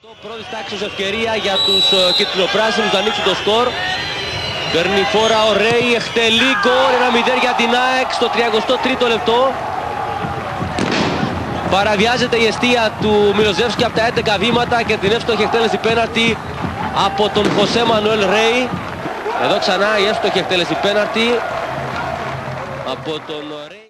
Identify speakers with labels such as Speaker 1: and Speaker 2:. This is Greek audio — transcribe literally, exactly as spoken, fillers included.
Speaker 1: Πρώτη τάξης ευκαιρία για τους κίτρινο-πράσινους να ανοίξουν το σκορ. Παίρνει φόρα ο Ρέι, εκτελεί γκολ, ένα μηδέν για την ΑΕΚ στο τριαντά τρίτο λεπτό. Παραβιάζεται η εστία του Μιλοζεύσκη από τα έντεκα βήματα και την εύστοχη εκτέλεση πέναρτη από τον Χωσέ Μανουέλ Ρέι. Εδώ ξανά η εύστοχη εκτέλεση πέναρτη από τον Ρέι.